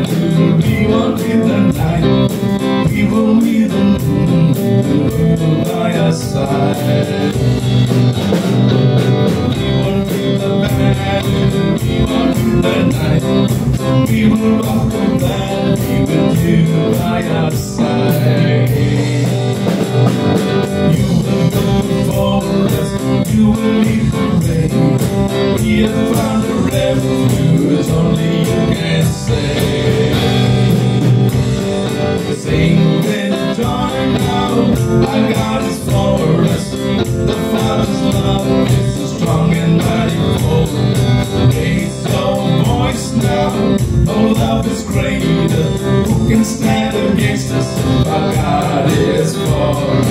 We won't be the night, we will be the moon, by our side. We won't be the bad, we won't be the night. We will rock the band, be with you by our side. You will go before us, you will lead the way. We have found a refuge, only you can say. Sing with joy now, our God is for us. The Father's love is so strong and mighty full. Raise your voice now, oh love is greater. Who can stand against us? Our God is for us.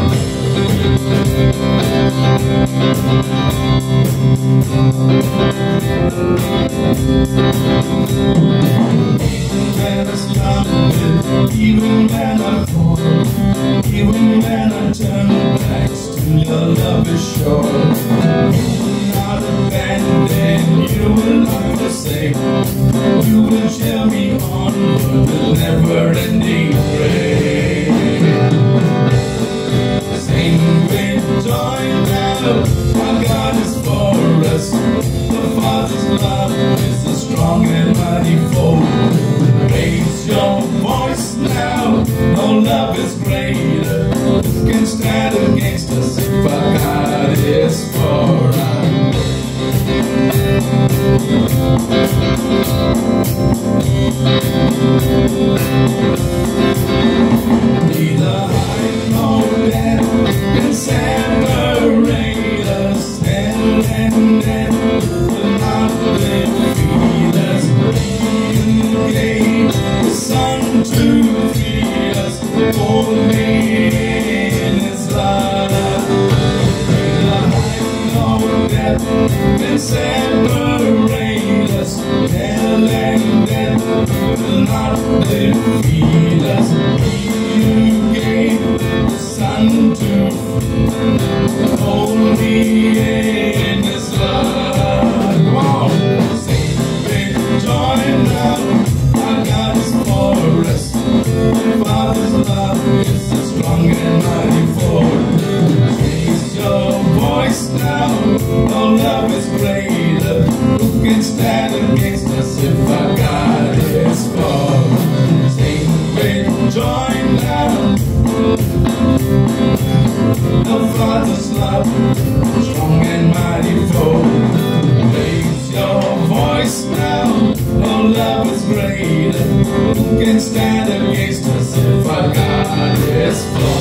When I stumble, even when I fall, even when I turn back, still your love is sure. You will not abandon, you will not forsake. You will cheer me onward with never-ending grace. Sing with joy now, our God is for us. The Father's love is a strong and mighty foe. Raise your voice now, no love is greater. Who can stand against us if our God is for us? Neither height nor depth can separate us, and death will not defeat us. You gave the Son to free us, only in His love. Neither height nor depth can separate us, hell and death will not defeat us. You gave the Son to hold me in His love. Come on, sing with joy now, our God is for us. The Father's love is so strong and mighty force. Raise your voice now, no love is greater. Who can stand against us if our God is for us? Sing with joy now, the Father's love, strong and mighty foe. Raise your voice now, no love is greater. Who can stand against us if our God is for us?